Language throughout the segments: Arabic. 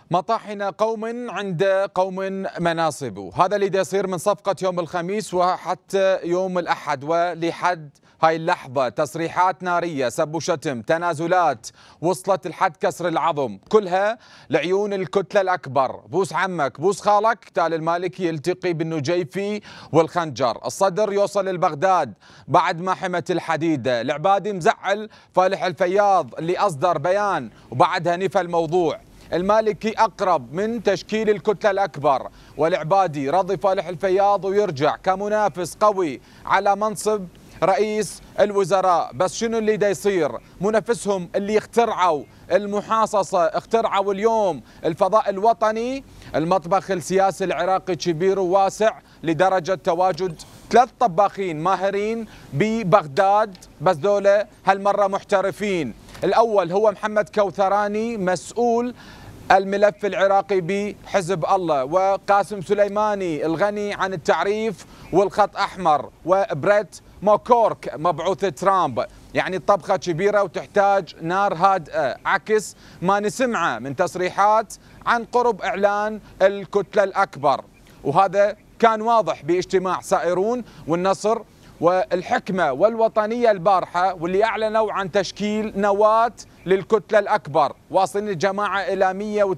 مطاحن قوم عند قوم مناصب، هذا اللي دا يصير من صفقة يوم الخميس وحتى يوم الأحد ولحد هاي اللحظة. تصريحات نارية، سب وشتم، تنازلات وصلت لحد كسر العظم، كلها لعيون الكتلة الأكبر. بوس عمك بوس خالك. تالي المالكي يلتقي بالنجيفي والخنجر، الصدر يوصل لبغداد بعد ما حمت الحديدة. العبادي مزعل فالح الفياض اللي أصدر بيان وبعدها نفى الموضوع. المالكي أقرب من تشكيل الكتلة الأكبر، والعبادي رضي فالح الفياض ويرجع كمنافس قوي على منصب رئيس الوزراء. بس شنو اللي دا يصير؟ منافسهم اللي اخترعوا المحاصصة، اخترعوا اليوم الفضاء الوطني. المطبخ السياسي العراقي كبير وواسع لدرجة تواجد 3 طباخين ماهرين ببغداد، بس دولة هالمرة محترفين. الأول هو محمد كوثراني مسؤول الملف العراقي بحزب الله، وقاسم سليماني الغني عن التعريف والخط أحمر، وبريت موكورك مبعوث ترامب. يعني الطبخة كبيرة وتحتاج نار هادئة، عكس ما نسمعه من تصريحات عن قرب إعلان الكتلة الأكبر. وهذا كان واضح باجتماع سائرون والنصر والحكمة والوطنية البارحة، واللي أعلنوا عن تشكيل نواة للكتلة الأكبر، واصلين الجماعة إلى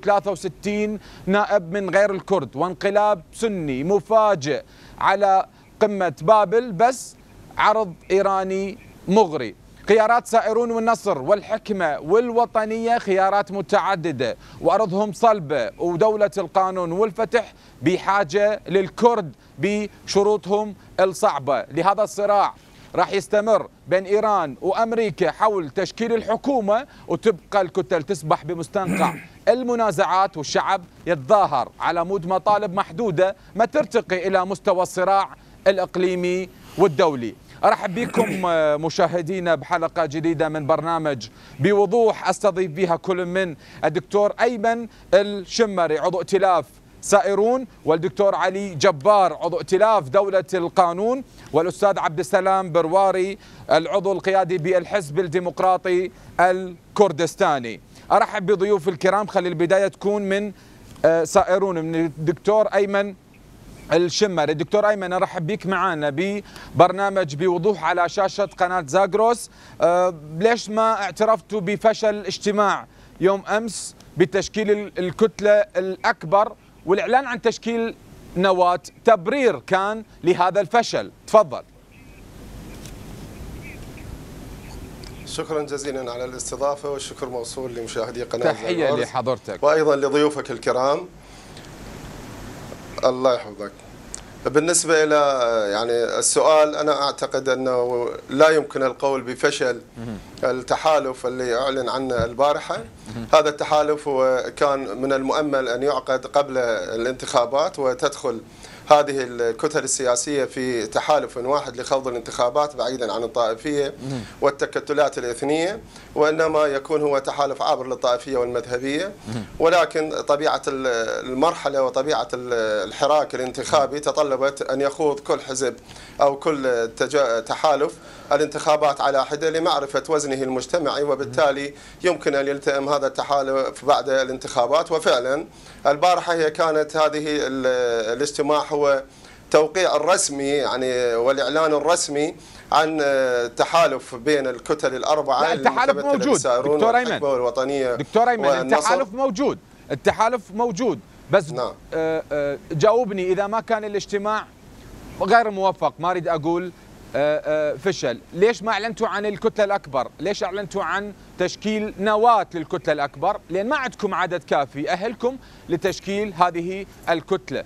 163 نائب من غير الكرد، وانقلاب سني مفاجئ على قمة بابل، بس عرض إيراني مغري. خيارات سائرون والنصر والحكمة والوطنية خيارات متعددة وأرضهم صلبة، ودولة القانون والفتح بحاجة للكرد بشروطهم الصعبة. لهذا الصراع راح يستمر بين إيران وأمريكا حول تشكيل الحكومة، وتبقى الكتل تسبح بمستنقع المنازعات، والشعب يتظاهر على مود مطالب محدودة ما ترتقي إلى مستوى الصراع الإقليمي والدولي. أرحب بكم مشاهدينا بحلقة جديدة من برنامج بوضوح، أستضيف بها كل من الدكتور أيمن الشمري عضو ائتلاف سائرون، والدكتور علي جبار عضو ائتلاف دولة القانون، والأستاذ عبد السلام برواري العضو القيادي بالحزب الديمقراطي الكردستاني. أرحب بضيوف الكرام. خلي البداية تكون من سائرون، من الدكتور أيمن الشمري. دكتور أيمن، أرحب بك معنا ببرنامج بوضوح على شاشة قناة زاغروس. ليش ما اعترفتوا بفشل اجتماع يوم أمس بتشكيل الكتلة الأكبر والإعلان عن تشكيل نواة؟ تبرير كان لهذا الفشل. تفضل. شكرا جزيلا على الاستضافة، والشكر موصول لمشاهدي قناة تحية زاغروس لحضرتك، وأيضا لضيوفك الكرام. الله يحفظك. بالنسبة إلى يعني السؤال، أنا أعتقد أنه لا يمكن القول بفشل التحالف اللي أعلن عنه البارحة. هذا التحالف كان من المؤمل أن يعقد قبل الانتخابات، وتدخل هذه الكتل السياسية في تحالف واحد لخوض الانتخابات بعيدا عن الطائفية والتكتلات الإثنية، وإنما يكون هو تحالف عابر للطائفية والمذهبية. ولكن طبيعة المرحلة وطبيعة الحراك الانتخابي تطلبت أن يخوض كل حزب أو كل تحالف الانتخابات على حدة لمعرفة وزنه المجتمعي، وبالتالي يمكن أن يلتئم هذا التحالف بعد الانتخابات. وفعلا البارحة هي كانت هذه الاجتماع هو توقيع الرسمي يعني والإعلان الرسمي عن التحالف بين الكتل الأربعة. التحالف موجود دكتور أيمن. والوطنية دكتور أيمن، التحالف موجود، التحالف موجود، بس نعم. جاوبني، إذا ما كان الاجتماع غير موفق، ما أريد أقول فشل، ليش ما أعلنتوا عن الكتلة الأكبر؟ ليش أعلنتوا عن تشكيل نواة للكتلة الأكبر؟ لأن ما عندكم عدد كافي يأهلكم لتشكيل هذه الكتلة.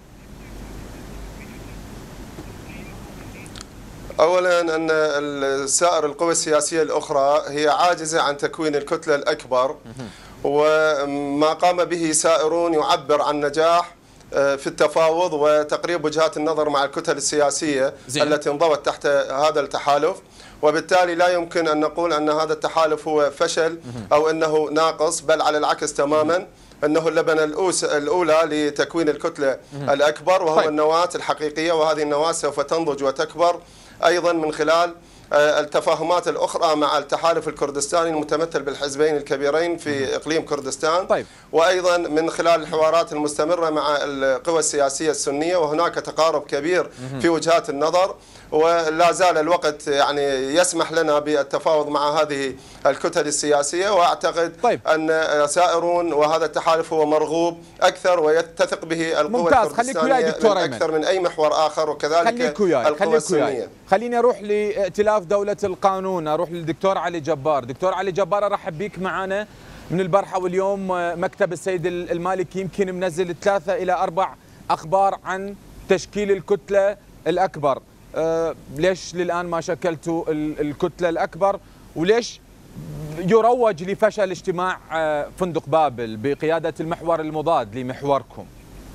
أولا أن سائر القوى السياسية الأخرى هي عاجزة عن تكوين الكتلة الأكبر، وما قام به سائرون يعبر عن نجاح في التفاوض وتقريب وجهات النظر مع الكتل السياسية التي انضوت تحت هذا التحالف. وبالتالي لا يمكن أن نقول أن هذا التحالف هو فشل أو أنه ناقص، بل على العكس تماما، أنه اللبنة الأولى لتكوين الكتلة الأكبر، وهو النواة الحقيقية. وهذه النواة سوف تنضج وتكبر أيضا من خلال التفاهمات الأخرى مع التحالف الكردستاني المتمثل بالحزبين الكبيرين في إقليم كردستان. طيب. وأيضا من خلال الحوارات المستمرة مع القوى السياسية السنية، وهناك تقارب كبير في وجهات النظر، ولا زال الوقت يعني يسمح لنا بالتفاوض مع هذه الكتل السياسية. وأعتقد طيب. أن سائرون وهذا التحالف هو مرغوب أكثر ويتثق به القوى الكردستانية أكثر من أي محور آخر، وكذلك القوى السنية. خليني أروح لائتلاف دولة القانون، أروح للدكتور علي جبار. دكتور علي جبار، أرحب بك معنا من البارحة واليوم. مكتب السيد المالكي يمكن منزل 3 إلى 4 أخبار عن تشكيل الكتلة الأكبر. ليش للآن ما شكلتوا الكتلة الأكبر؟ وليش يروج لفشل اجتماع فندق بابل بقيادة المحور المضاد لمحوركم؟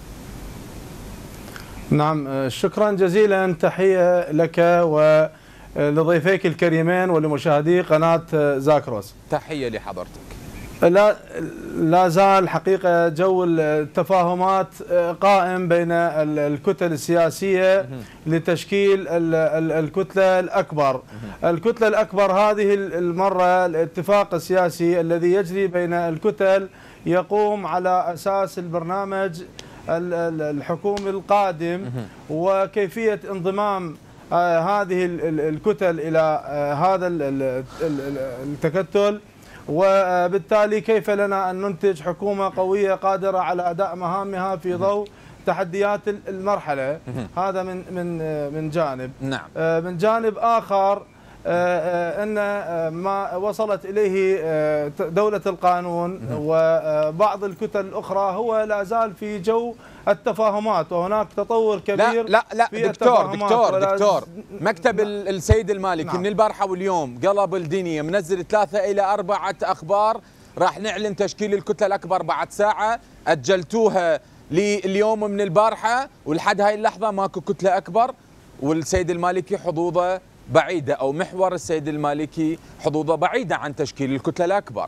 نعم، شكرا جزيلا. تحية لك ولضيفيك الكريمين ولمشاهدي قناة زاكروس. تحية لحضرتك. لا زال حقيقة جو التفاهمات قائم بين الكتل السياسية لتشكيل الكتلة الأكبر. الكتلة الأكبر هذه المرة الاتفاق السياسي الذي يجري بين الكتل يقوم على أساس البرنامج الحكومي القادم وكيفية انضمام هذه الكتل إلى هذا التكتل، وبالتالي كيف لنا أن ننتج حكومة قوية قادرة على أداء مهامها في ضوء تحديات المرحلة. هذا من جانب. نعم. من جانب آخر أن ما وصلت إليه دولة القانون وبعض الكتل الأخرى هو لا زال في جو التفاهمات، وهناك تطور كبير. لا في دكتور مكتب السيد المالكي نعم. من البارحة واليوم قلب الدنيا، منزل 3 إلى 4 أخبار راح نعلن تشكيل الكتلة الأكبر بعد ساعة. أجلتوها لليوم من البارحة، ولحد هاي اللحظة ماكو كتلة أكبر، والسيد المالكي حظوظه بعيدة، أو محور السيد المالكي حظوظه بعيدة عن تشكيل الكتلة الأكبر.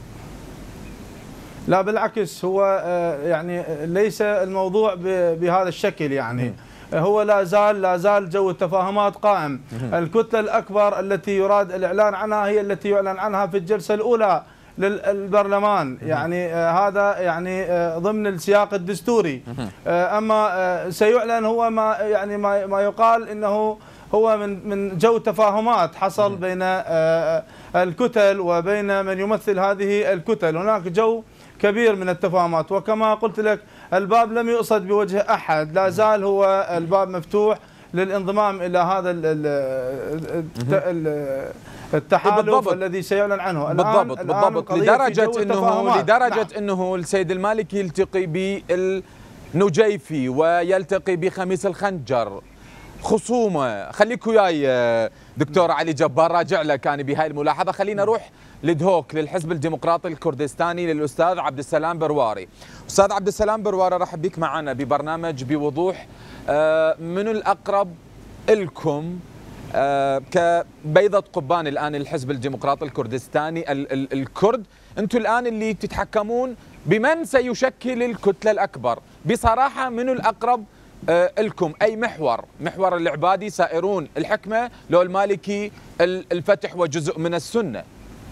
لا بالعكس، هو يعني ليس الموضوع بهذا الشكل. يعني هو لا زال جو التفاهمات قائم. الكتلة الأكبر التي يراد الإعلان عنها هي التي يعلن عنها في الجلسة الأولى للبرلمان. يعني هذا يعني ضمن السياق الدستوري. أما سيعلن هو ما يقال إنه هو من جو تفاهمات حصل بين الكتل وبين من يمثل هذه الكتل. هناك جو كبير من التفاهمات، وكما قلت لك الباب لم يؤصد بوجه أحد، لا زال هو الباب مفتوح للانضمام إلى هذا التحالف بالضبط. الذي سيعلن عنه الآن. بالضبط. لدرجة أنه السيد المالكي يلتقي بالنجيفي ويلتقي بخميس الخنجر. خصومه. خليك وياي دكتور علي جبار، راجع لك أنا بهاي الملاحظة. خلينا نروح لدهوك للحزب الديمقراطي الكردستاني للأستاذ عبد السلام برواري. أستاذ عبد السلام برواري، رحب بك معنا ببرنامج بوضوح. من الأقرب لكم كبيضة قبان الآن الحزب الديمقراطي الكردستاني الكرد، أنتم الآن اللي تتحكمون بمن سيشكل الكتلة الأكبر. بصراحة من الأقرب لكم؟ أي محور العبادي سائرون الحكمة، لو المالكي الفتح وجزء من السنة؟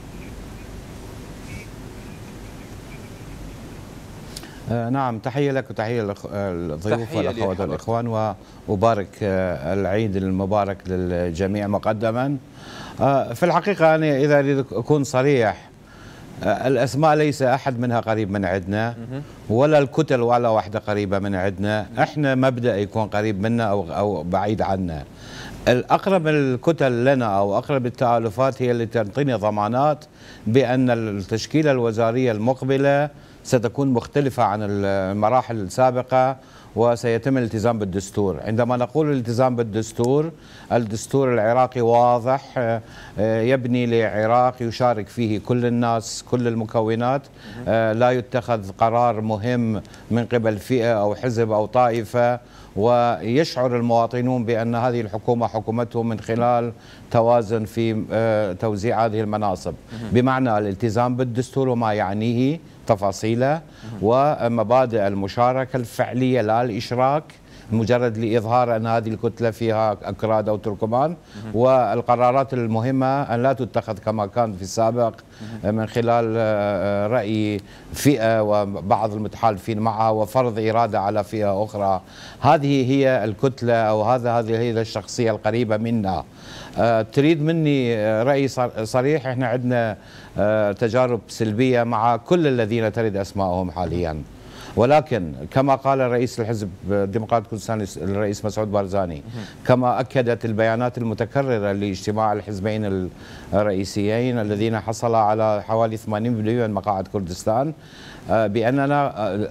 نعم، تحية لك وتحية للضيوف والأخوات والإخوان، وأبارك العيد المبارك للجميع مقدما. في الحقيقة أنا إذا أريد أكون صريح، الأسماء ليس أحد منها قريب من عندنا، ولا الكتل ولا واحدة قريبة من عندنا. إحنا مبدأ يكون قريب منا أو بعيد عنا. الأقرب الكتل لنا أو أقرب التآلفات هي اللي تعطيني ضمانات بأن التشكيلة الوزارية المقبلة ستكون مختلفة عن المراحل السابقة، وسيتم الالتزام بالدستور. عندما نقول الالتزام بالدستور، الدستور العراقي واضح، يبني لعراق يشارك فيه كل الناس، كل المكونات، لا يتخذ قرار مهم من قبل فئة أو حزب أو طائفة، ويشعر المواطنون بأن هذه الحكومة حكومتهم من خلال توازن في توزيع هذه المناصب، بمعنى الالتزام بالدستور وما يعنيه تفاصيله، ومبادئ المشاركة الفعلية لا الإشراك، مجرد لإظهار أن هذه الكتلة فيها أكراد أو تركمان، والقرارات المهمة أن لا تتخذ كما كان في السابق من خلال رأي فئة وبعض المتحالفين معها وفرض إرادة على فئة أخرى. هذه هي الكتلة أو هذه هي الشخصية القريبة منا. تريد مني رأي صريح، احنا عندنا تجارب سلبية مع كل الذين ترد أسمائهم حاليا، ولكن كما قال رئيس الحزب الديمقراطي الكردستاني الرئيس مسعود بارزاني، كما أكدت البيانات المتكررة لاجتماع الحزبين الرئيسيين الذين حصل على حوالي 80% من مقاعد كردستان، بأننا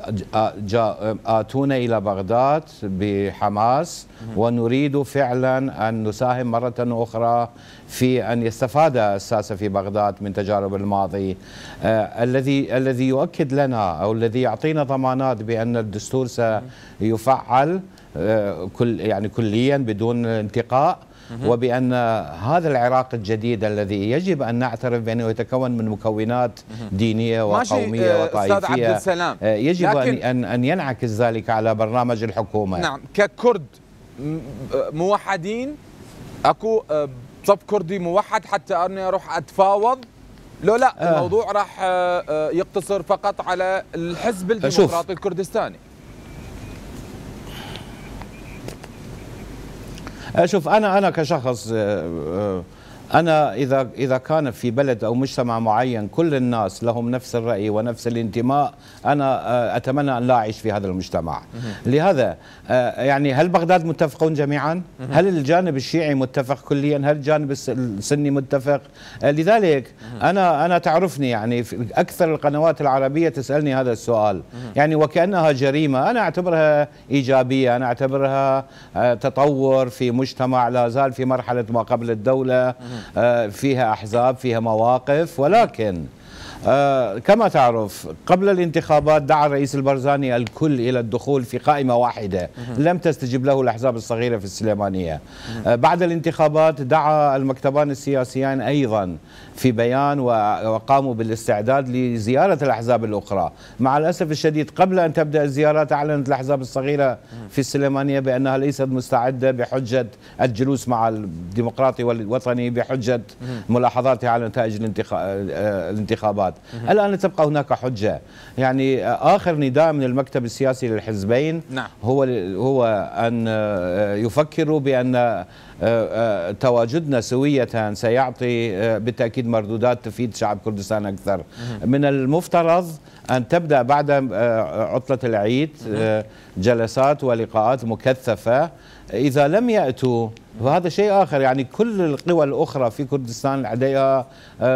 آتونا إلى بغداد بحماس ونريد فعلا أن نساهم مرة أخرى في أن يستفاد الساسة في بغداد من تجارب الماضي. الذي يؤكد لنا أو الذي يعطينا ضمانات بأن الدستور سيفعل كليا بدون انتقاء، وبأن هذا العراق الجديد الذي يجب أن نعترف بأنه يتكون من مكونات دينية وقومية وطائفية يجب أن ينعكس ذلك على برنامج الحكومة. نعم، ككرد موحدين اكو صف كردي موحد حتى أني أروح أتفاوض؟ لو لا الموضوع راح يقتصر فقط على الحزب الديمقراطي الكردستاني. شوف، أنا كشخص، أنا إذا كان في بلد أو مجتمع معين كل الناس لهم نفس الرأي ونفس الانتماء، أنا أتمنى أن لا أعيش في هذا المجتمع. لهذا يعني هل بغداد متفقون جميعا؟ هل الجانب الشيعي متفق كليا؟ هل الجانب السني متفق؟ لذلك أنا تعرفني، يعني في أكثر القنوات العربية تسألني هذا السؤال، يعني وكأنها جريمة. أنا أعتبرها إيجابية، أنا أعتبرها تطور في مجتمع لا زال في مرحلة ما قبل الدولة، فيها أحزاب، فيها مواقف، ولكن كما تعرف قبل الانتخابات دعا الرئيس البرزاني الكل إلى الدخول في قائمة واحدة، لم تستجب له الأحزاب الصغيرة في السليمانية. بعد الانتخابات دعا المكتبان السياسيان أيضا في بيان وقاموا بالاستعداد لزيارة الأحزاب الأخرى. مع الأسف الشديد قبل أن تبدأ الزيارات أعلنت الأحزاب الصغيرة في السليمانية بأنها ليست مستعدة بحجة الجلوس مع الديمقراطي والوطني بحجة ملاحظاتها على نتائج الانتخابات. الآن تبقى هناك حجة، يعني آخر نداء من المكتب السياسي للحزبين هو أن يفكروا بأن تواجدنا سوية سيعطي بالتأكيد مردودات تفيد شعب كردستان أكثر. من المفترض أن تبدأ بعد عطلة العيد جلسات ولقاءات مكثفة. إذا لم يأتوا وهذا شيء آخر، يعني كل القوى الأخرى في كردستان لديها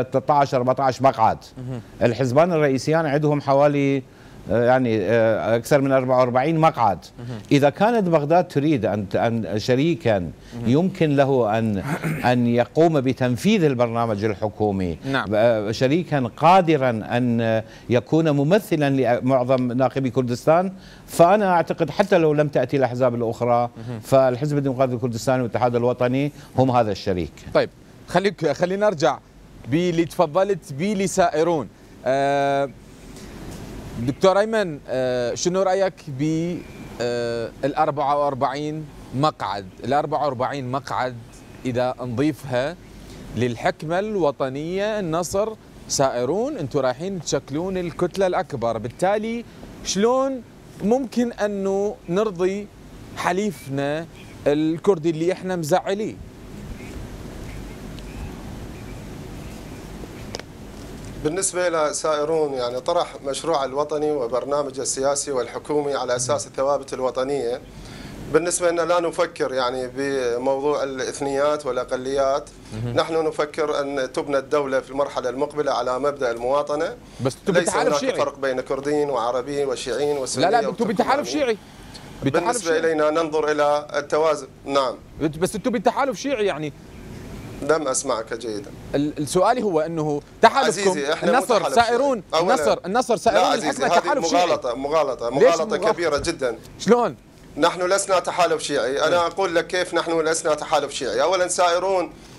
13-14 مقعد. الحزبان الرئيسيان عندهم حوالي يعني أكثر من 44 مقعد. إذا كانت بغداد تريد أن شريكا يمكن له أن يقوم بتنفيذ البرنامج الحكومي، شريكا قادرا أن يكون ممثلا لمعظم ناخبي كردستان، فأنا أعتقد حتى لو لم تأتي الأحزاب الأخرى فالحزب الديمقراطي الكردستاني والاتحاد الوطني هم هذا الشريك. طيب خلينا نرجع باللي تفضلت به لسائرون. دكتور أيمن، شنو رأيك بال 44 مقعد؟ ال 44 مقعد إذا نضيفها للحكمة الوطنية النصر سائرون، أنتم رايحين تشكلون الكتلة الأكبر، بالتالي شلون ممكن أنه نرضي حليفنا الكردي اللي احنا مزعليه؟ بالنسبة إلى سائرون، يعني طرح مشروع الوطني وبرنامج السياسي والحكومي على أساس الثوابت الوطنية. بالنسبة لنا لا نفكر يعني بموضوع الإثنيات والأقليات، نحن نفكر أن تبنى الدولة في المرحلة المقبلة على مبدأ المواطنة. بس ليس هناك فرق بين كرديين وعربيين وشيعيين وسنيين. لا أنتم بتحالف شيعي. بالنسبة إلينا ننظر إلى التوازن. نعم، بس أنتم بتحالف شيعي يعني. لم أسمعك جيدا. السؤال هو أنه تحالفكم النصر سائرون، النصر سائرون الحكمة تحالف شيعي. مغالطة كبيرة جدا. شلون؟ نحن لسنا تحالف شيعي. أنا أقول لك كيف نحن لسنا تحالف شيعي. أولا سائرون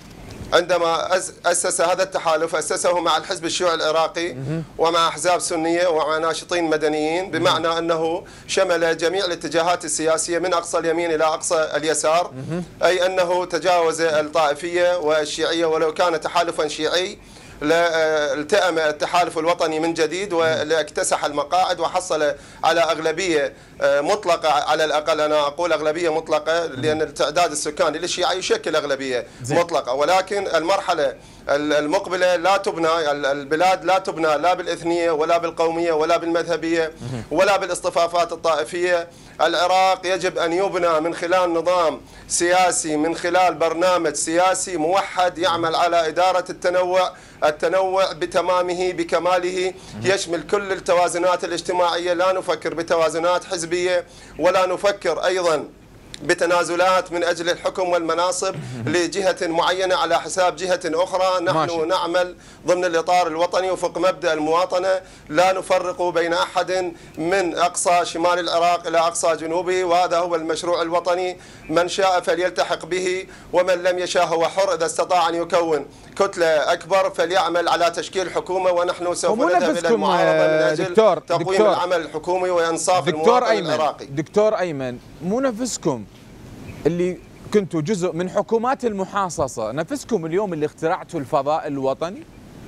عندما أسس هذا التحالف أسسه مع الحزب الشيوعي العراقي ومع أحزاب سنية ومع ناشطين مدنيين، بمعنى أنه شمل جميع الاتجاهات السياسية من أقصى اليمين إلى أقصى اليسار، أي أنه تجاوز الطائفية والشيعية، ولو كان تحالفا شيعي التئم التحالف الوطني من جديد واكتسح المقاعد وحصل على أغلبية مطلقة، على الأقل أنا أقول أغلبية مطلقة لأن التعداد السكاني للشيعة يشكل أغلبية مطلقة، ولكن المرحلة المقبلة لا تبنى، البلاد لا تبنى لا بالإثنية ولا بالقومية ولا بالمذهبية ولا بالاصطفافات الطائفية. العراق يجب أن يبنى من خلال نظام سياسي، من خلال برنامج سياسي موحد يعمل على إدارة التنوع بتمامه بكماله، يشمل كل التوازنات الاجتماعية، لا نفكر بتوازنات حزبية ولا نفكر أيضا بتنازلات من أجل الحكم والمناصب لجهة معينة على حساب جهة أخرى. نحن نعمل ضمن الإطار الوطني وفق مبدأ المواطنة، لا نفرق بين أحد من أقصى شمال العراق إلى أقصى جنوبه، وهذا هو المشروع الوطني. من شاء فليلتحق به ومن لم يشاء هو حر. إذا استطاع أن يكون كتلة أكبر فليعمل على تشكيل حكومة، ونحن سوف نذهب إلى المعارضة من أجل تقويم العمل الحكومي وإنصاف المواطن العراقي. دكتور أيمن، مو نفسكم اللي كنتوا جزء من حكومات المحاصصة، نفسكم اليوم اللي اخترعتوا الفضاء الوطني؟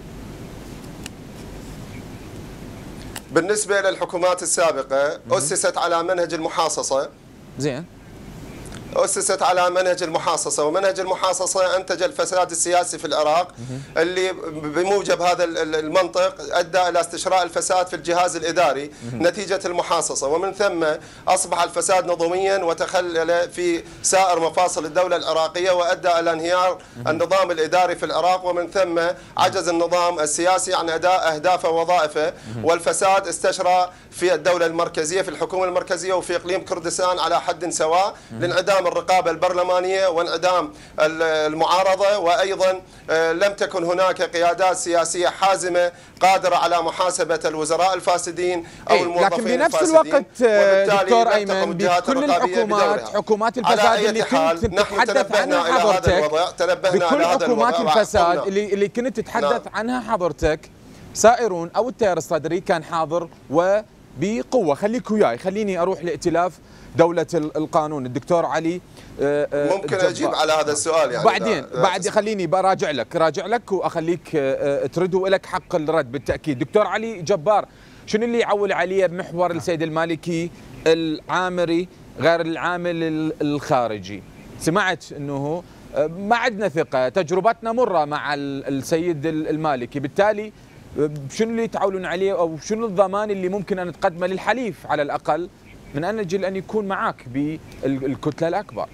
بالنسبة للحكومات السابقة أسست على منهج المحاصصة. زين. أسست على منهج المحاصصة، ومنهج المحاصصة أنتج الفساد السياسي في العراق اللي بموجب هذا المنطق أدى إلى استشراء الفساد في الجهاز الإداري نتيجة المحاصصة، ومن ثم أصبح الفساد نظاميا وتخلل في سائر مفاصل الدولة العراقية وأدى إلى انهيار النظام الإداري في العراق، ومن ثم عجز النظام السياسي عن أداء أهدافه ووظائفه، والفساد استشرى في الدولة المركزية في الحكومة المركزية وفي إقليم كردستان على حد سواء، لانعدام الرقابة البرلمانية وانعدام المعارضة، وأيضا لم تكن هناك قيادات سياسية حازمة قادرة على محاسبة الوزراء الفاسدين أو الموظفين الفاسدين. لكن بنفس الوقت دكتور أيمن، بكل الحكومات، حكومات الفساد اللي كنت تتحدث عنها حضرتك، بكل حكومات الفساد اللي كنت تتحدث عنها حضرتك، سائرون أو التيار الصدري كان حاضر وبقوة. خليك وياي، خليني أروح لائتلاف دولة القانون. الدكتور علي ممكن أجيب على هذا السؤال يعني بعد خليني براجع لك وأخليك ترد، ولك حق الرد بالتأكيد. دكتور علي جبار، شنو اللي يعول عليه بمحور السيد المالكي العامري غير العامل الخارجي؟ سمعت أنه ما عندنا ثقة، تجربتنا مرة مع السيد المالكي، بالتالي شنو اللي تعولون عليه أو شنو الضمان اللي ممكن أن تقدمه للحليف على الأقل من أجل أن يكون معك بالكتلة الأكبر؟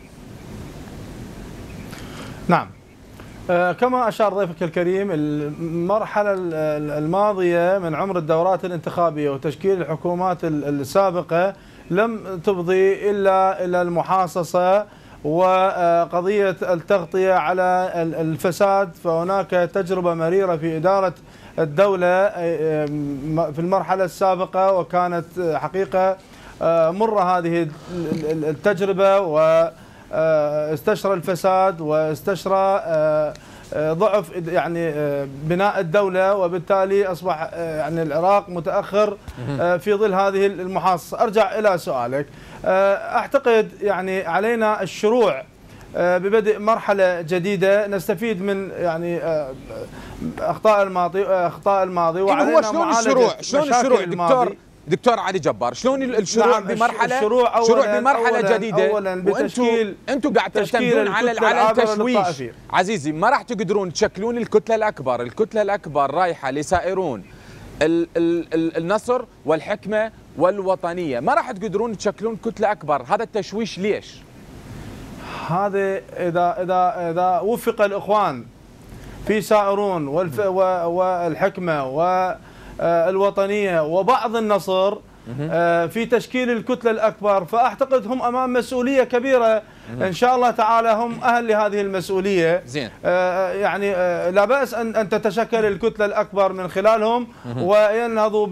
نعم، كما أشار ضيفك الكريم، المرحلة الماضية من عمر الدورات الانتخابية وتشكيل الحكومات السابقة لم تفضي إلا إلى المحاصصة وقضية التغطية على الفساد. فهناك تجربة مريرة في إدارة الدولة في المرحلة السابقة، وكانت حقيقة مرة هذه التجربة، واستشرى الفساد واستشرى ضعف يعني بناء الدولة، وبالتالي أصبح يعني العراق متأخر في ظل هذه المحاصصة. أرجع إلى سؤالك، أعتقد يعني علينا الشروع ببدء مرحلة جديدة نستفيد من يعني أخطاء الماضي وعلينا شلون الشروع دكتور علي جبار، شلون الشروع بمرحله بمرحله جديده؟ اولا بتشكيل انتم قاعد تعتمدون على التشويش عزيزي، ما راح تقدرون تشكلون الكتله الاكبر. الكتله الاكبر رايحه لسائرون النصر والحكمه والوطنيه، ما راح تقدرون تشكلون كتله اكبر. هذا التشويش ليش؟ هذا اذا وفق الاخوان في سائرون والحكمه والوطنيه وبعض النصر في تشكيل الكتله الاكبر، فاعتقد هم امام مسؤوليه كبيره ان شاء الله تعالى، هم اهل لهذه المسؤوليه. زين. يعني لا باس ان تتشكل الكتله الاكبر من خلالهم وينهضوا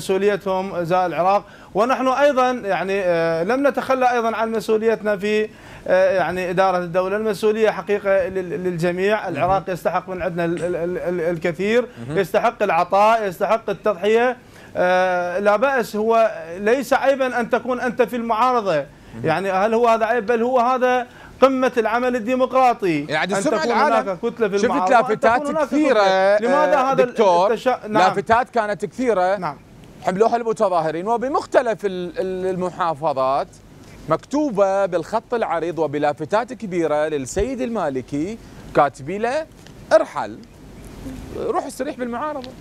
بمسؤوليتهم ازاء العراق، ونحن ايضا يعني لم نتخلى ايضا عن مسؤوليتنا في يعني إدارة الدولة. المسؤولية حقيقة للجميع. العراق يستحق من عندنا الكثير، يستحق العطاء، يستحق التضحية. لا بأس، هو ليس عيبا أن تكون أنت في المعارضة، يعني هل هو هذا عيب؟ بل هو هذا قمة العمل الديمقراطي، يعني أن تكون هناك كتلة في المعارضة. شفت لافتات كثيرة لماذا هذا دكتور؟ نعم. لافتات كانت كثيرة، نعم، حملوها المتظاهرين وبمختلف المحافظات، مكتوبة بالخط العريض وبلافتات كبيرة للسيد المالكي، كاتبي له ارحل، روح استريح بالمعارضة.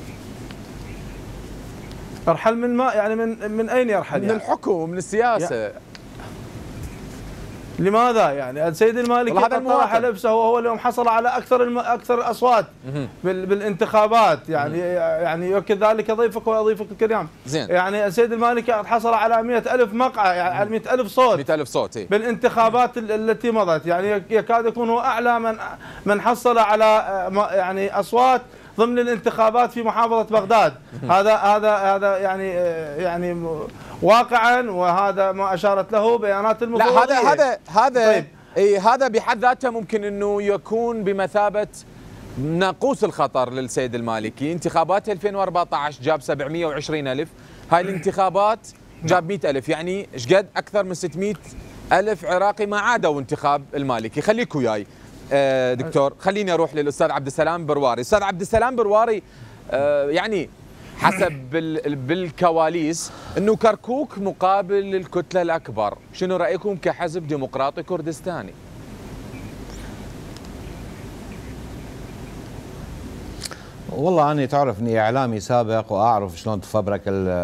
ارحل من ما يعني من اين يرحل؟ من يعني الحكم، من السياسة. لماذا يعني السيد المالكي قد طرح نفسه وهو اليوم حصل على اكثر الاصوات بالانتخابات، يعني يؤكد ذلك ضيفك وضيفك الكرام. زين. يعني السيد المالكي قد حصل على 100,000 مقعد، يعني 100,000 صوت، 100,000 صوت بالانتخابات التي مضت، يعني يكاد يكون هو اعلى من حصل على يعني اصوات ضمن الانتخابات في محافظة بغداد. هذا يعني واقعا، وهذا ما اشارت له بيانات المفوضية. لا هذا طيب. هذا بحد ذاته ممكن انه يكون بمثابة ناقوس الخطر للسيد المالكي. انتخابات 2014 جاب 720,000، هاي الانتخابات جاب 100,000، يعني ايش قد اكثر من 600,000 عراقي ما عادوا انتخاب المالكي. خليك وياي دكتور، خليني اروح للاستاذ عبد السلام برواري. استاذ عبد السلام برواري، يعني حسب بالكواليس انه كركوك مقابل الكتله الاكبر، شنو رايكم كحزب ديمقراطي كردستاني؟ والله أنا تعرف أني إعلامي سابق وأعرف شلون تفبرك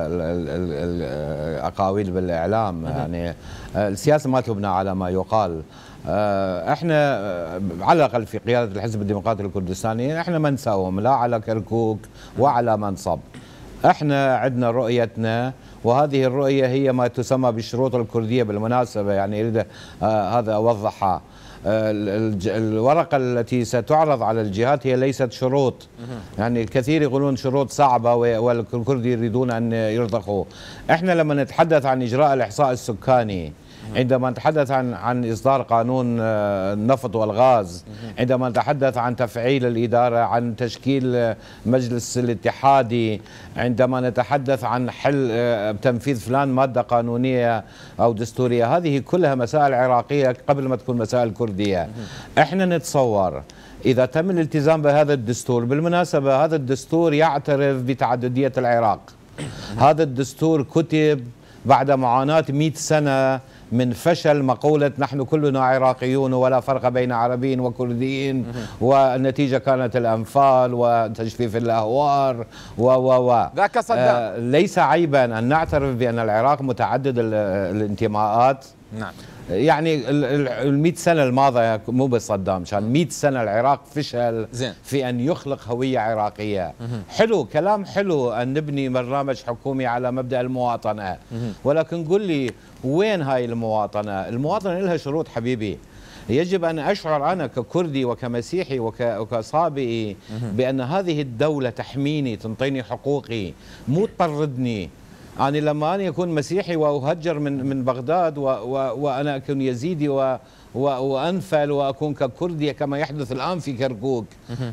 الأقاويل بالإعلام. يعني السياسة ما تبنى على ما يقال. احنا على الاقل في قياده الحزب الديمقراطي الكردستاني احنا ما نساوم لا على كركوك وعلى منصب. احنا عندنا رؤيتنا، وهذه الرؤيه هي ما تسمى بالشروط الكرديه بالمناسبه، يعني اريد هذا اوضحها. الورقه التي ستعرض على الجهات هي ليست شروط، يعني الكثير يقولون شروط صعبه والكرد يريدون ان يرضخوا. احنا لما نتحدث عن اجراء الاحصاء السكاني، عندما نتحدث عن إصدار قانون النفط والغاز، عندما نتحدث عن تفعيل الإدارة، عن تشكيل مجلس الاتحادي، عندما نتحدث عن حل تنفيذ فلان مادة قانونية أو دستورية، هذه كلها مسائل عراقية قبل ما تكون مسائل كردية. احنا نتصور إذا تم الالتزام بهذا الدستور، بالمناسبة هذا الدستور يعترف بتعددية العراق. هذا الدستور كتب بعد معاناة 100 سنة من فشل مقولة نحن كلنا عراقيون ولا فرق بين عربيين وكرديين، والنتيجة كانت الأنفال وتجفيف الأهوار ذاك صدام. ليس عيبا أن نعترف بأن العراق متعدد الانتماءات. نعم. يعني ال100 سنة الماضية مو بس صدام، كان 100 سنة العراق فشل في أن يخلق هوية عراقية. حلو، كلام حلو أن نبني برنامج حكومي على مبدأ المواطنة، ولكن قل لي وين هاي المواطنة؟ المواطنة لها شروط حبيبي. يجب أن أشعر أنا ككردي وكمسيحي وكصابئي بأن هذه الدولة تحميني، تنطيني حقوقي، مو تطردني. أنا لما أنا أكون مسيحي وأهجر من بغداد وأنا أكون يزيدي وأنفل وأكون ككردي كما يحدث الآن في كركوك،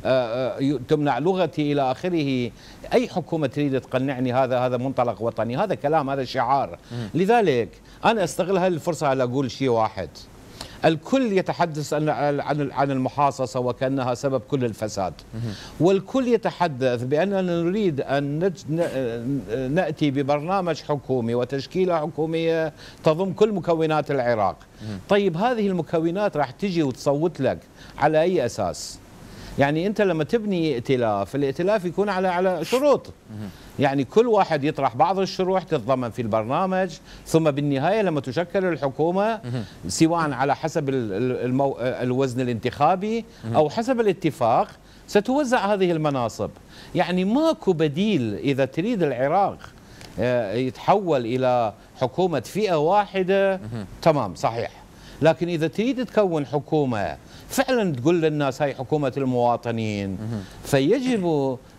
تمنع لغتي إلى آخره، أي حكومة تريد تقنعني هذا منطلق وطني، هذا كلام، هذا شعار. لذلك أنا أستغل هذه الفرصة على أقول شيء واحد: الكل يتحدث عن المحاصصة وكأنها سبب كل الفساد، والكل يتحدث بأننا نريد أن نأتي ببرنامج حكومي وتشكيلة حكومية تضم كل مكونات العراق. طيب هذه المكونات راح تجي وتصوت لك على أي أساس؟ يعني أنت لما تبني ائتلاف، الائتلاف يكون على شروط، يعني كل واحد يطرح بعض الشروط تتضمن في البرنامج، ثم بالنهاية لما تشكل الحكومة سواء على حسب الوزن الانتخابي أو حسب الاتفاق ستوزع هذه المناصب. يعني ماكو بديل. إذا تريد العراق يتحول إلى حكومة فئة واحدة تمام صحيح، لكن إذا تريد تكون حكومة فعلا تقول للناس هاي حكومة المواطنين، فيجب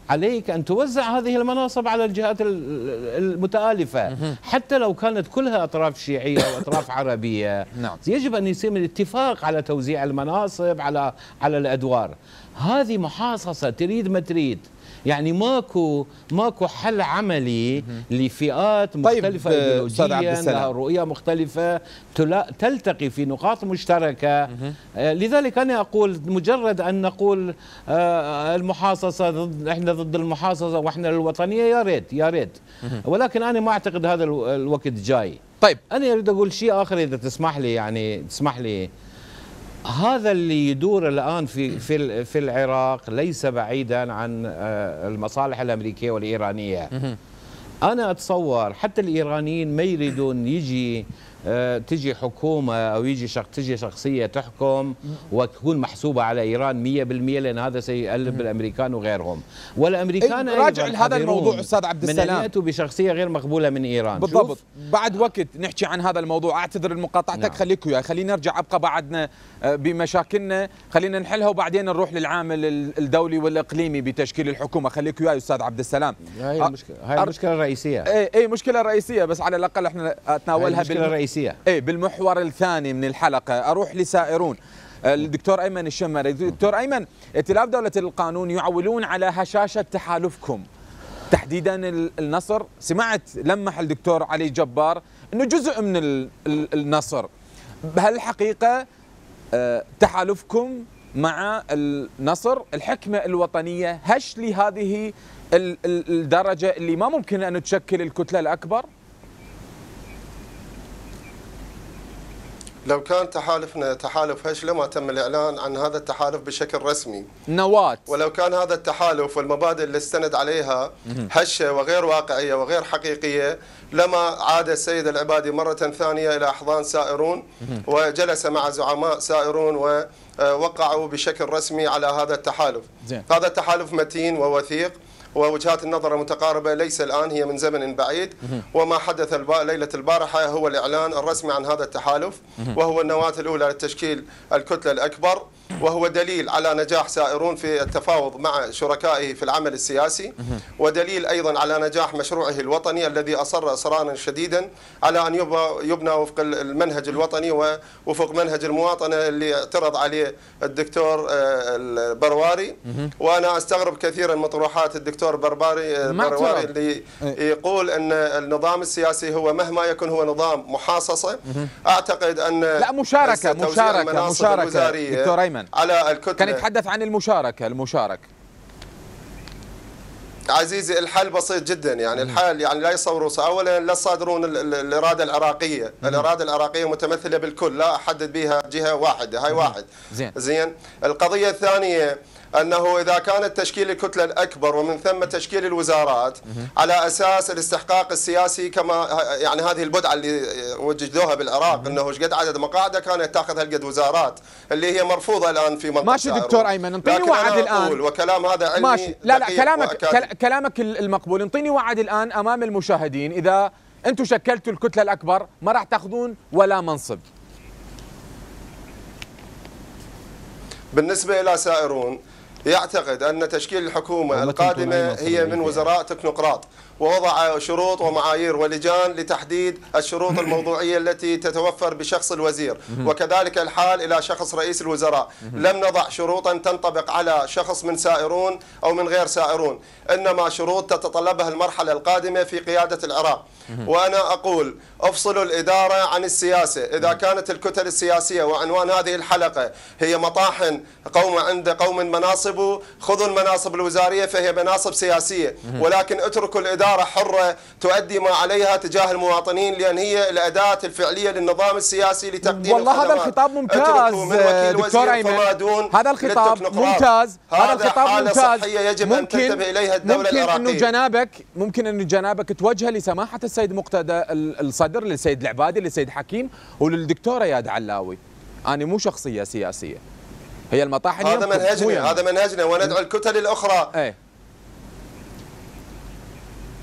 عليك أن توزع هذه المناصب على الجهات المتآلفة حتى لو كانت كلها أطراف شيعية وأطراف عربية. نعم. يجب أن يتم الاتفاق على توزيع المناصب على الأدوار. هذه محاصصة تريد ما تريد، يعني ماكو حل عملي لفئات مختلفة ايديولوجيا لها رؤية مختلفة تلتقي في نقاط مشتركة. لذلك أنا أقول مجرد أن نقول المحاصصة احنا ضد المحاصصة واحنا الوطنية، يا ريت ولكن أنا ما أعتقد هذا الوقت جاي. طيب أنا أريد أقول شيء آخر إذا تسمح لي. هذا اللي يدور الآن في العراق ليس بعيدا عن المصالح الأمريكية والإيرانية. أنا أتصور حتى الإيرانيين ما يريدون تجي حكومة أو تجي شخصية تحكم وتكون محسوبة على إيران 100%، لأن هذا سيقلب الأمريكان وغيرهم. والأمريكان راجع لهذا الموضوع أستاذ عبد السلام من أن يأتوا بشخصية غير مقبولة من إيران. بالضبط. بعد وقت نحكي عن هذا الموضوع. أعتذر لمقاطعتك. نعم. خليك وياي، خلينا نرجع، أبقى بعدنا بمشاكلنا خلينا نحلها وبعدين نروح للعامل الدولي والإقليمي بتشكيل الحكومة. خليك وياي أستاذ عبد السلام. هاي المشكلة الرئيسية. اي مشكلة رئيسية، بس على الأقل احنا نتناولها بالمحور الثاني من الحلقة. أروح لسائرون. الدكتور أيمن الشمري. دكتور أيمن، ائتلاف دولة القانون يعولون على هشاشة تحالفكم تحديدا النصر. سمعت لمح الدكتور علي جبار أنه جزء من النصر. بهالحقيقة تحالفكم مع النصر الحكمة الوطنية هش لهذه الدرجة اللي ما ممكن أن تشكل الكتلة الأكبر؟ لو كان تحالفنا تحالف هش لما تم الإعلان عن هذا التحالف بشكل رسمي نواة. ولو كان هذا التحالف والمبادئ اللي استند عليها هشة وغير واقعية وغير حقيقية لما عاد السيد العبادي مرة ثانية إلى أحضان سائرون وجلس مع زعماء سائرون ووقعوا بشكل رسمي على هذا التحالف. هذا التحالف متين ووثيق ووجهات النظر المتقاربة ليس الآن، هي من زمن بعيد. وما حدث ليلة البارحة هو الإعلان الرسمي عن هذا التحالف، وهو النواة الأولى لتشكيل الكتلة الأكبر، وهو دليل على نجاح سائرون في التفاوض مع شركائه في العمل السياسي، ودليل أيضا على نجاح مشروعه الوطني الذي أصر إصرارا شديدا على أن يبنى وفق المنهج الوطني ووفق منهج المواطنة اللي اعترض عليه الدكتور البرواري. وأنا أستغرب كثيرا من طروحات الدكتور برواري اللي يقول أن النظام السياسي هو مهما يكن هو نظام محاصصة. أعتقد أن لا، مشاركة دكتور أيمن على الكتلة كان يتحدث عن المشاركة. عزيزي الحل بسيط جدا، يعني الحل يعني لا يصوروا. اولا لا تصادرون الاراده العراقيه، الاراده العراقيه متمثله بالكل، لا احدد بها جهه واحده، هاي واحد. زين. القضيه الثانيه أنه إذا كانت تشكيل الكتلة الأكبر ومن ثم تشكيل الوزارات على أساس الاستحقاق السياسي، كما يعني هذه البدعة اللي وجدوها بالعراق أنه ايش قد عدد مقاعدة كانت تأخذ هالقد وزارات اللي هي مرفوضة الآن في منطقة ماشي دكتور أيمن، انطيني وعد الآن. وكلام هذا علمي ماشي. لا كلامك المقبول. انطيني وعد الآن أمام المشاهدين، إذا أنتم شكلتوا الكتلة الأكبر ما راح تأخذون ولا منصب. بالنسبة إلى سائرون يعتقد أن تشكيل الحكومة القادمة هي من وزراء تكنوقراط، ووضع شروط ومعايير ولجان لتحديد الشروط الموضوعية التي تتوفر بشخص الوزير، وكذلك الحال إلى شخص رئيس الوزراء. لم نضع شروطا تنطبق على شخص من سائرون أو من غير سائرون، إنما شروط تتطلبها المرحلة القادمة في قيادة العراق. وأنا أقول افصلوا الإدارة عن السياسة. إذا كانت الكتل السياسية وعنوان هذه الحلقة هي مطاحن قوم عند قوم مناصبه، خذوا المناصب الوزارية فهي مناصب سياسية، ولكن اتركوا الإدارة حرة تؤدي ما عليها تجاه المواطنين، لأن هي الأداة الفعلية للنظام السياسي لتقديم والله هذا الخطاب ممتاز دكتور أيمن، هذا الخطاب ممتاز، هذا الخطاب ممتاز. يجب أن تنتبه إليها الدولة العراقية. ممكن أنه جنابك توجه لسماحة السيد مقتدى الصدر، للسيد العبادي، للسيد حكيم، وللدكتورة ياد علاوي. أنا مو شخصية سياسية، هي المطاحن. هذا منهجنا وندعو الكتل الأخرى.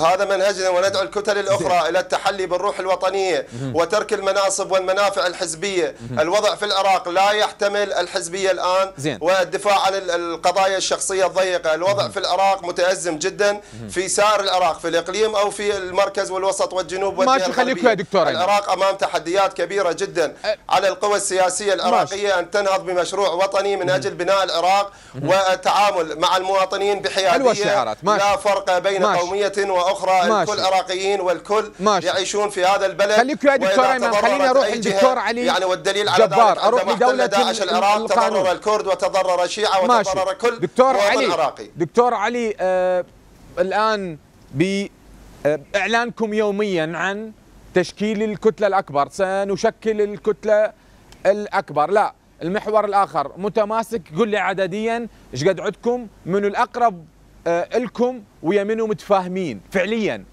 هذا منهجنا، وندعو الكتل الأخرى إلى التحلي بالروح الوطنية وترك المناصب والمنافع الحزبية. الوضع في العراق لا يحتمل الحزبية الآن والدفاع عن القضايا الشخصية الضيقة. الوضع في العراق متأزم جدا في سائر العراق، في الإقليم أو في المركز والوسط والجنوب والجهة الغربية. العراق أمام تحديات كبيرة جدا على القوى السياسية العراقية أن تنهض بمشروع وطني من أجل بناء العراق والتعامل مع المواطنين بحيادية، لا فرق بين قومية وأخرى. الكل عراقيين والكل يعيشون في هذا البلد. خليك يا دكتور أيمن، خليني أروح للدكتور علي يعني، والدليل على ذلك أروح لدولة داعش العراق تضرر الكرد وتضرر الشيعة وتضرر كل مواطن عراقي. دكتور علي، الآن بإعلانكم يوميا عن تشكيل الكتلة الأكبر، سنشكل الكتلة الأكبر، لا المحور الآخر متماسك. قل لي عدديا ايش قد عندكم، من الأقرب لكم ويا منو متفاهمين فعليا؟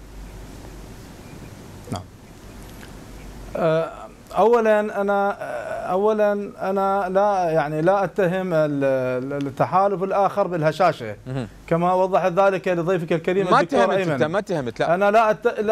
نعم. اولا انا لا اتهم التحالف الاخر بالهشاشه كما وضحت ذلك لضيفك الكريم الدكتور ايمن. ما تهمت، لا انا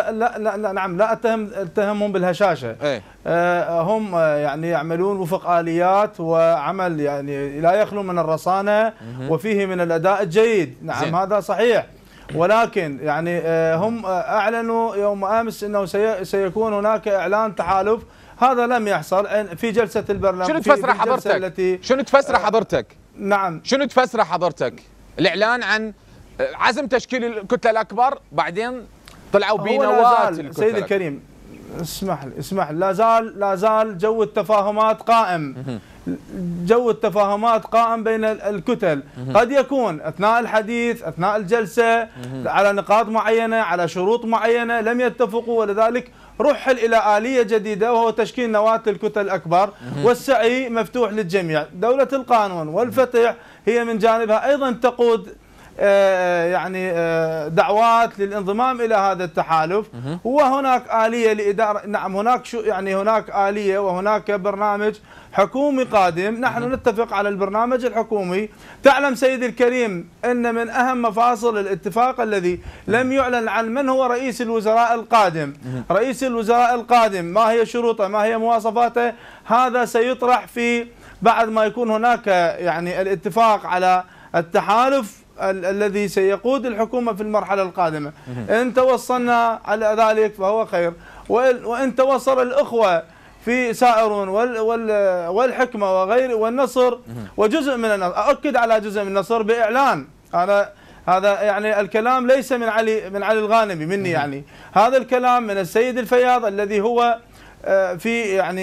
لا اتهمهم بالهشاشه. هم يعني يعملون وفق اليات وعمل يعني لا يخلو من الرصانه وفيه من الاداء الجيد. نعم هذا صحيح، ولكن يعني هم اعلنوا يوم امس انه سيكون هناك اعلان تحالف. هذا لم يحصل في جلسة البرلمان. شنو تفسر حضرتك؟ شنو تفسر حضرتك؟ نعم، شنو تفسر حضرتك؟ الإعلان عن عزم تشكيل الكتلة الأكبر، بعدين طلعوا بنواة الكتلة. سيدي الكريم اسمح لي، لا زال جو التفاهمات قائم. جو التفاهمات قائم بين الكتل. قد يكون أثناء الحديث أثناء الجلسة على نقاط معينة على شروط معينة لم يتفقوا، ولذلك رحل إلى آلية جديدة وهو تشكيل نواة الكتل الأكبر، والسعي مفتوح للجميع. دولة القانون والفتح هي من جانبها أيضا تقود يعني دعوات للانضمام إلى هذا التحالف، وهناك آلية لإدارة. نعم هناك يعني هناك آلية وهناك برنامج حكومي قادم. نحن نتفق على البرنامج الحكومي. تعلم سيدي الكريم أن من أهم مفاصل الاتفاق الذي لم يعلن عن من هو رئيس الوزراء القادم. رئيس الوزراء القادم ما هي شروطه، ما هي مواصفاته، هذا سيطرح في بعد ما يكون هناك يعني الاتفاق على التحالف الذي سيقود الحكومة في المرحلة القادمة. إن توصلنا على ذلك فهو خير، وإن توصل الأخوة في سائرون والحكمة وغير والنصر وجزء من النصر، أؤكد على جزء من النصر بإعلان. هذا يعني الكلام ليس من علي الغانمي مني، يعني هذا الكلام من السيد الفياض الذي هو في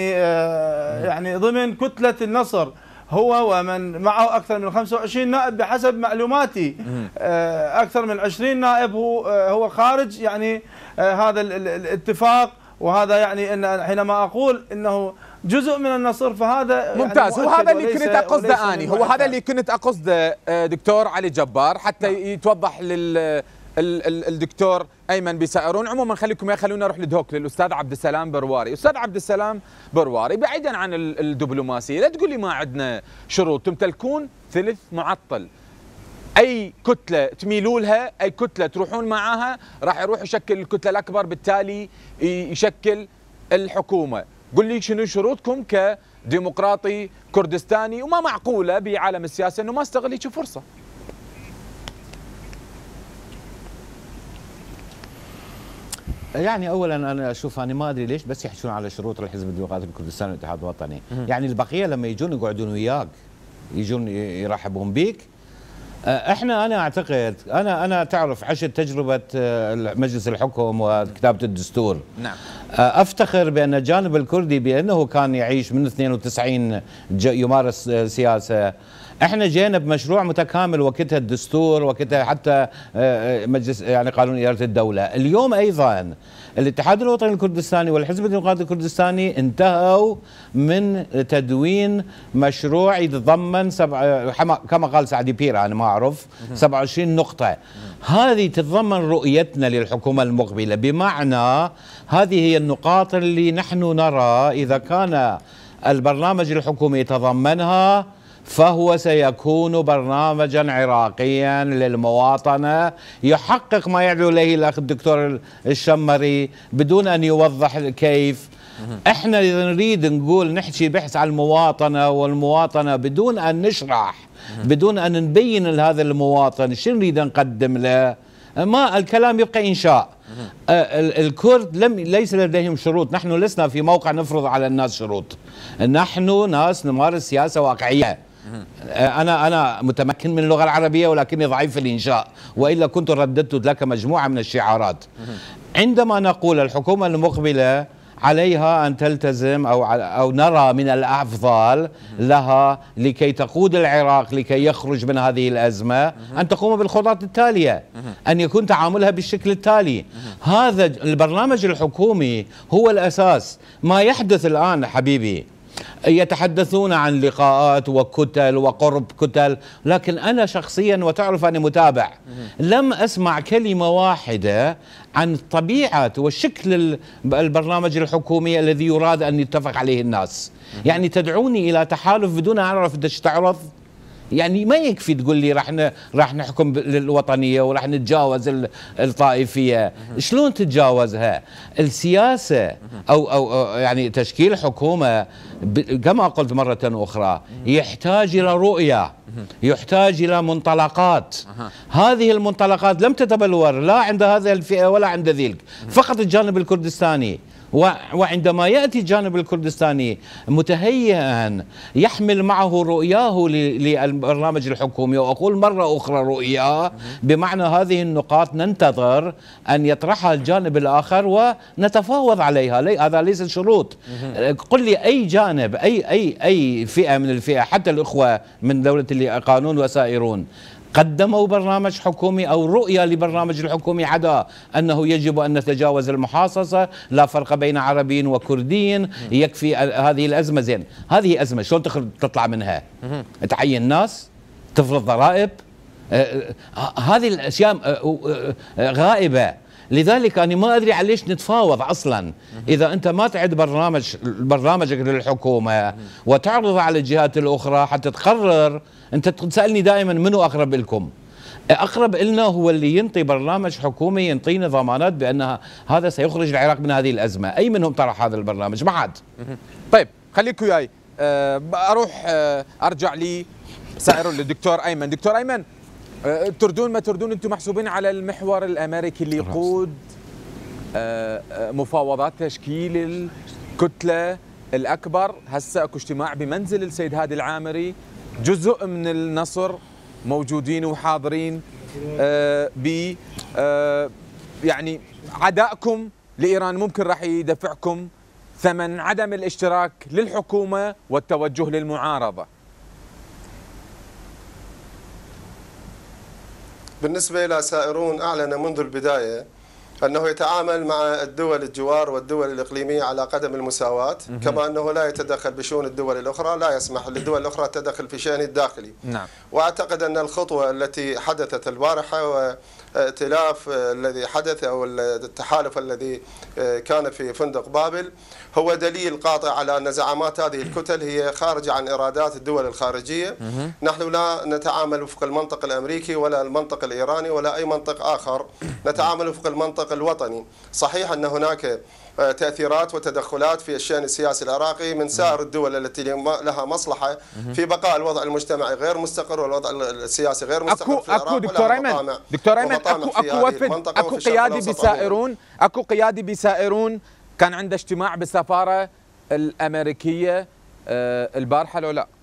يعني ضمن كتلة النصر، هو ومن معه أكثر من 25 نائب بحسب معلوماتي. أكثر من 20 نائب هو خارج يعني هذا الاتفاق. وهذا يعني أن حينما أقول أنه جزء من النصر فهذا ممتاز. يعني وهذا اللي كنت أقصده أني، هو هذا اللي كنت أقصده دكتور علي جبار، حتى يتوضح الدكتور أيمن بسائرون. عموما خلونا نروح لدهوك للأستاذ عبد السلام برواري. أستاذ عبد السلام برواري، بعيدا عن الدبلوماسية، لا تقول لي ما عندنا شروط، تمتلكون ثلث معطل. أي كتلة تميلوا لها، أي كتلة تروحون معاها، راح يروح يشكل الكتلة الأكبر، بالتالي يشكل الحكومة. قل لي شنو شروطكم كديمقراطي كردستاني، وما معقولة بعالم السياسة أنه ما استغل هيك فرصة. يعني اولا انا اشوف، انا ما ادري ليش بس يحكون على شروط الحزب الديمقراطي الكردستاني والاتحاد الوطني. يعني البقيه لما يجون يقعدون وياك، يجون يرحبون بيك. انا اعتقد، انا تعرف عشت تجربه مجلس الحكم وكتابه الدستور. نعم. افتخر بان الجانب الكردي بانه كان يعيش من 92 يمارس سياسه. احنا جينا بمشروع متكامل وقتها الدستور، وقتها حتى مجلس يعني قانون اداره الدوله. اليوم ايضا الاتحاد الوطني الكردستاني والحزب الديمقراطي الكردستاني انتهوا من تدوين مشروع يتضمن كما قال سعدي بيرا، انا ما اعرف 27 نقطه. هذه تتضمن رؤيتنا للحكومه المقبله، بمعنى هذه هي النقاط اللي نحن نرى اذا كان البرنامج الحكومي يتضمنها فهو سيكون برنامجا عراقيا للمواطنة يحقق ما يدعو إليه الأخ الدكتور الشمري بدون أن يوضح كيف. احنا إذا نريد نقول نحكي بحث عن المواطنة والمواطنة بدون أن نشرح، بدون أن نبين لهذا المواطن شو نريد نقدم له، ما الكلام يبقى إنشاء. الكرد ليس لديهم شروط، نحن لسنا في موقع نفرض على الناس شروط، نحن ناس نمارس سياسة واقعية. أنا متمكن من اللغة العربية ولكني ضعيف في الإنشاء، وإلا كنت رددت لك مجموعة من الشعارات. عندما نقول الحكومة المقبلة عليها أن تلتزم أو نرى من الأفضل لها لكي تقود العراق لكي يخرج من هذه الأزمة أن تقوم بالخطوات التالية، أن يكون تعاملها بالشكل التالي. هذا البرنامج الحكومي هو الأساس. ما يحدث الآن حبيبي يتحدثون عن لقاءات وكتل وقرب كتل، لكن أنا شخصيا وتعرف أني متابع لم أسمع كلمة واحدة عن طبيعة وشكل البرنامج الحكومي الذي يراد أن يتفق عليه الناس. يعني تدعوني إلى تحالف بدون أن أعرف ايش تعرض. يعني ما يكفي تقول لي راح نحكم بالوطنيه وراح نتجاوز الطائفيه. شلون تتجاوزها؟ السياسه او يعني تشكيل حكومه كما قلت مره اخرى يحتاج الى رؤيه، يحتاج الى منطلقات. هذه المنطلقات لم تتبلور لا عند هذه الفئه ولا عند ذيك، فقط الجانب الكردستاني. وعندما يأتي الجانب الكردستاني متهيئا يحمل معه رؤياه للبرنامج الحكومي، وأقول مرة أخرى رؤياه بمعنى هذه النقاط ننتظر أن يطرحها الجانب الآخر ونتفاوض عليها. هذا ليس شروط. قل لي أي جانب أي فئة من الفئة، حتى الأخوة من دولة القانون وسائرون، قدموا برنامج حكومي أو رؤية لبرنامج الحكومي عدا أنه يجب أن نتجاوز المحاصصة، لا فرق بين عربيين وكرديين، يكفي هذه الأزمة. زين، هذه أزمة شلون تطلع منها؟ تعين ناس، تفرض ضرائب، هذه الأشياء غائبة. لذلك أنا ما أدري على ليش نتفاوض أصلا. إذا أنت ما تعد برنامجك للحكومة وتعرض على الجهات الأخرى حتى تقرر. أنت تسألني دائما منو أقرب لكم؟ أقرب لنا هو اللي ينطي برنامج حكومي ينطينا ضمانات بأن هذا سيخرج العراق من هذه الأزمة. أي منهم طرح هذا البرنامج؟ ما حد. طيب خليكوا وياي أروح أرجع لي سائر للدكتور أيمن. دكتور أيمن، تردون ما تردون، أنتم محسوبين على المحور الأمريكي اللي يقود مفاوضات تشكيل الكتلة الأكبر. هسه اكو اجتماع بمنزل السيد هادي العامري، جزء من النصر موجودين وحاضرين يعني عدائكم لإيران ممكن راح يدفعكم ثمن عدم الاشتراك للحكومة والتوجه للمعارضة. بالنسبة إلى سائرون، أعلن منذ البداية أنه يتعامل مع الدول الجوار والدول الإقليمية على قدم المساواة، كما أنه لا يتدخل بشؤون الدول الأخرى، لا يسمح للدول الأخرى التدخل في شأنه الداخلي. نعم. وأعتقد أن الخطوة التي حدثت البارحة وائتلاف الذي حدث أو التحالف الذي كان في فندق بابل هو دليل قاطع على أن زعامات هذه الكتل هي خارجة عن إرادات الدول الخارجية. نحن لا نتعامل وفق المنطق الأمريكي ولا المنطق الإيراني ولا أي منطق آخر، نتعامل وفق المنطق الوطني. صحيح أن هناك تأثيرات وتدخلات في الشأن السياسي العراقي من سائر الدول التي لها مصلحة في بقاء الوضع المجتمعي غير مستقر والوضع السياسي غير مستقر في العراق. دكتور أيمن اكو وفد، اكو قيادي بسائرون، اكو قيادي بسائرون كان عنده اجتماع بالسفارة الأمريكية البارحة لو لا؟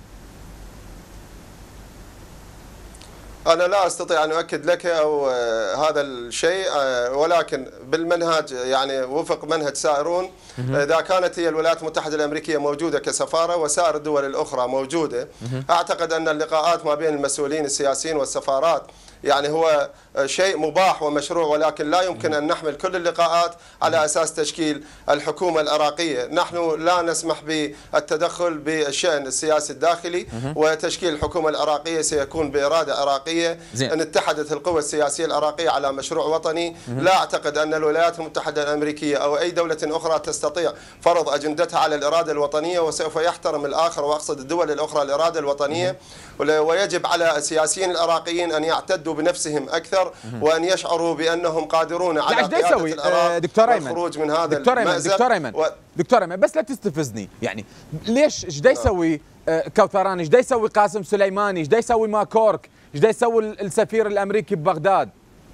أنا لا أستطيع أن أؤكد لك أو هذا الشيء، ولكن بالمنهج يعني وفق منهج سائرون، إذا كانت هي الولايات المتحدة الأمريكية موجودة كسفارة وسائر الدول الأخرى موجودة، أعتقد أن اللقاءات ما بين المسؤولين السياسيين والسفارات يعني هو شيء مباح ومشروع، ولكن لا يمكن أن نحمل كل اللقاءات على أساس تشكيل الحكومة العراقية. نحن لا نسمح بالتدخل بالشأن السياسي الداخلي، وتشكيل الحكومة العراقية سيكون بإرادة عراقية العراقية أن اتحدت القوى السياسية العراقية على مشروع وطني. لا أعتقد أن الولايات المتحدة الأمريكية أو أي دولة أخرى تستطيع فرض أجندتها على الإرادة الوطنية، وسوف يحترم الآخر وأقصد الدول الأخرى الإرادة الوطنية. ويجب على السياسيين العراقيين أن يعتدوا بنفسهم أكثر وأن يشعروا بأنهم قادرون على قيادة العراق والخروج من هذا المأزق. دكتور أيمن بس لا تستفزني، يعني ليش ايش دا يسوي كوثراني، ايش دا يسوي قاسم سليماني، ايش دا يسوي ماكورك، ايش دا يسوي السفير الامريكي ببغداد؟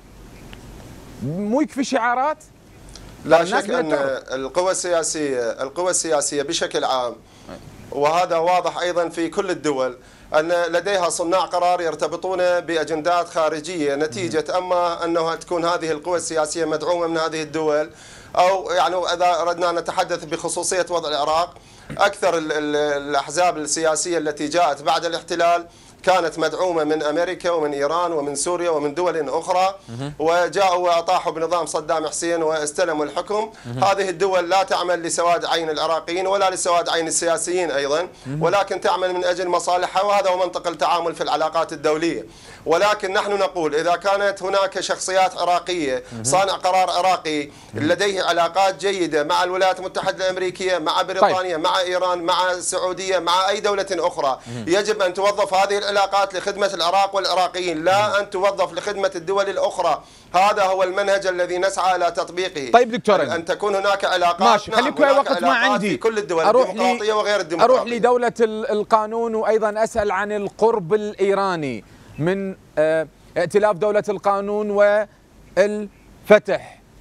مو يكفي شعارات؟ لا شك ان القوى السياسيه بشكل عام، وهذا واضح ايضا في كل الدول، أن لديها صناع قرار يرتبطون بأجندات خارجية، نتيجة أما أنها تكون هذه القوى السياسية مدعومة من هذه الدول، أو يعني إذا أردنا أن نتحدث بخصوصية وضع العراق، أكثر الأحزاب السياسية التي جاءت بعد الاحتلال كانت مدعومة من أمريكا ومن إيران ومن سوريا ومن دول أخرى، وجاءوا وأطاحوا بنظام صدام حسين واستلموا الحكم. هذه الدول لا تعمل لسواد عين العراقيين ولا لسواد عين السياسيين أيضا، ولكن تعمل من أجل مصالحها، وهذا هو منطق التعامل في العلاقات الدولية. ولكن نحن نقول إذا كانت هناك شخصيات عراقية، صانع قرار عراقي لديه علاقات جيدة مع الولايات المتحدة الأمريكية، مع بريطانيا، مع إيران، مع السعودية، مع أي دولة أخرى، يجب أن توظف هذه العلاقات لخدمة العراق والعراقيين، لا أن توظف لخدمة الدول الأخرى. هذا هو المنهج الذي نسعى إلى تطبيقه. طيب دكتور أن تكون هناك علاقات، ماشي، خليك وقت ما عندي في كل الدول الديمقراطية وغير الديمقراطية. أروح لدولة القانون، وأيضا أسأل عن القرب الإيراني من ائتلاف دولة القانون والفتح.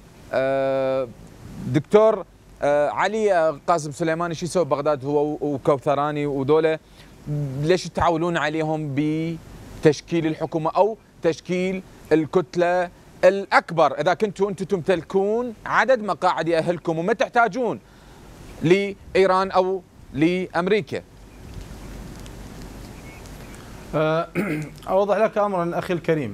دكتور علي قاسم سليماني شو يسوي ببغداد هو وكوثراني ودولة؟ ليش تعولون عليهم بتشكيل الحكومة أو تشكيل الكتلة الأكبر إذا كنتوا أنتم تمتلكون عدد مقاعد يأهلكم وما تحتاجون لإيران أو لأمريكا؟ أوضح لك أمرا أخي الكريم.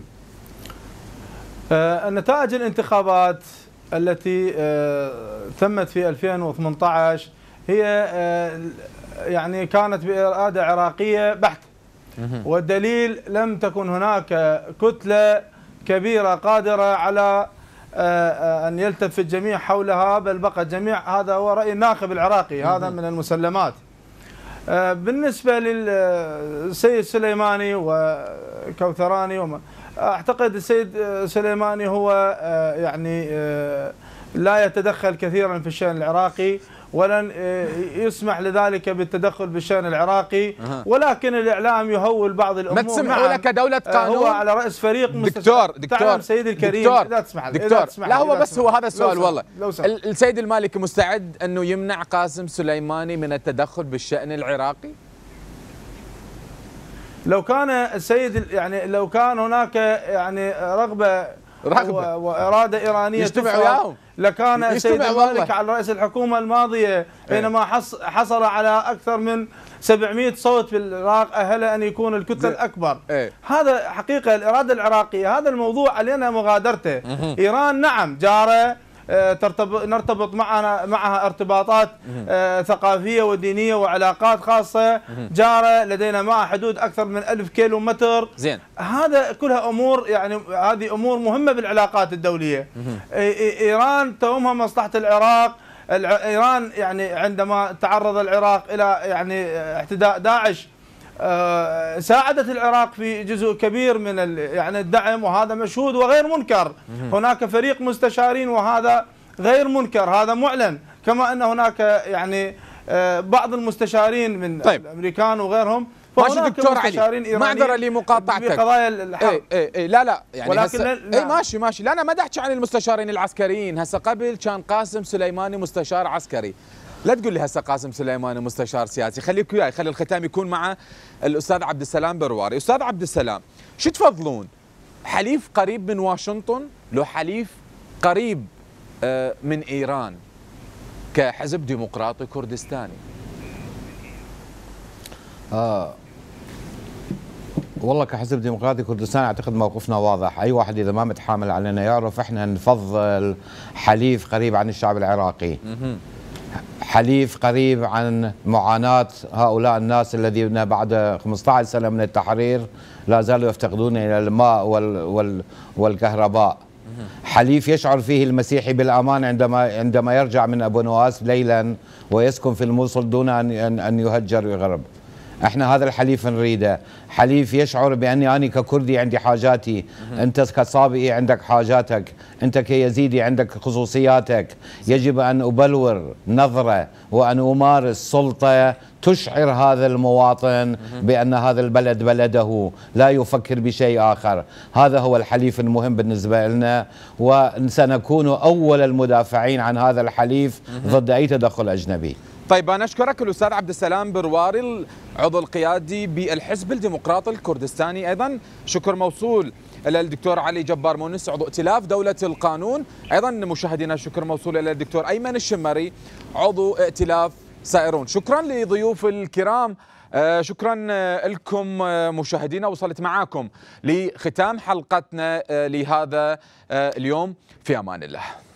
نتائج الانتخابات التي تمت في 2018 هي يعني كانت بإرادة عراقية بحتة، والدليل لم تكن هناك كتلة كبيرة قادرة على أن يلتف الجميع حولها، بل بقى الجميع، هذا هو رأي الناخب العراقي، هذا من المسلمات. بالنسبة للسيد سليماني وكوثراني أعتقد السيد سليماني هو يعني لا يتدخل كثيرا في الشأن العراقي، ولن يسمح لذلك بالتدخل بالشأن العراقي، ولكن الإعلام يهول بعض الأمور. ما تسمحوا لك كدولة قانون؟ هو على رأس فريق دكتور سيدي الكريم، لا تسمح لا هو بس هو هذا السؤال. والله السيد المالكي مستعد أنه يمنع قاسم سليماني من التدخل بالشأن العراقي؟ لو كان السيد يعني لو كان هناك يعني رغبة وإرادة إيرانية يجتمعوا لكان السيد المالكي على رأس الحكومة الماضية حينما حصل على أكثر من 700 صوت في العراق أهل أن يكون الكتلة الأكبر. هذا حقيقة الإرادة العراقية، هذا الموضوع علينا مغادرته. إيران نعم جارة، نرتبط معها ارتباطات ثقافية ودينية وعلاقات خاصة، جارة لدينا معها حدود أكثر من 1000 كيلو متر. زين، هذا كلها أمور، يعني هذه أمور مهمة بالعلاقات الدولية. إيران تهمها مصلحة العراق. إيران يعني عندما تعرض العراق إلى يعني اعتداء داعش ساعدت العراق في جزء كبير من يعني الدعم، وهذا مشهود وغير منكر. هناك فريق مستشارين وهذا غير منكر، هذا معلن، كما أن هناك يعني بعض المستشارين من الأمريكان وغيرهم. ماشي دكتور علي، معذرة لمقاطعتك بقضايا الحرب. لا يعني ولكن ماشي لا، أنا ما أحكي عن المستشارين العسكريين. هسه قبل كان قاسم سليماني مستشار عسكري، لا تقول لي هسه قاسم سليماني مستشار سياسي. خليك وياي، خلي الختام يكون مع الأستاذ عبد السلام برواري. أستاذ عبد السلام، شو تفضلون، حليف قريب من واشنطن لو حليف قريب من إيران كحزب ديمقراطي كردستاني؟ والله كحزب ديمقراطي كردستاني اعتقد موقفنا واضح. اي واحد اذا ما متحامل علينا يعرف احنا نفضل حليف قريب عن الشعب العراقي. حليف قريب عن معاناة هؤلاء الناس الذين بعد 15 سنة من التحرير لا زالوا يفتقدون إلى الماء والكهرباء. حليف يشعر فيه المسيحي بالأمان عندما يرجع من أبو نواس ليلا ويسكن في الموصل دون أن يهجر ويغرب. احنا هذا الحليف نريده، حليف يشعر باني انا ككردي عندي حاجاتي، انت كصابئي عندك حاجاتك، انت كيزيدي عندك خصوصياتك، يجب ان ابلور نظره وان امارس سلطه تشعر هذا المواطن بان هذا البلد بلده، لا يفكر بشيء اخر. هذا هو الحليف المهم بالنسبه لنا، وسنكون اول المدافعين عن هذا الحليف ضد اي تدخل اجنبي. طيب أنا أشكرك الأستاذ عبد السلام برواري العضو القيادي بالحزب الديمقراطي الكردستاني. أيضا شكر موصول إلى الدكتور علي جبار مونس عضو ائتلاف دولة القانون. أيضا مشاهدينا شكر موصول إلى الدكتور أيمن الشمري عضو ائتلاف سائرون. شكرا لضيوف الكرام، شكرا لكم مشاهدينا. وصلت معاكم لختام حلقتنا لهذا اليوم، في أمان الله.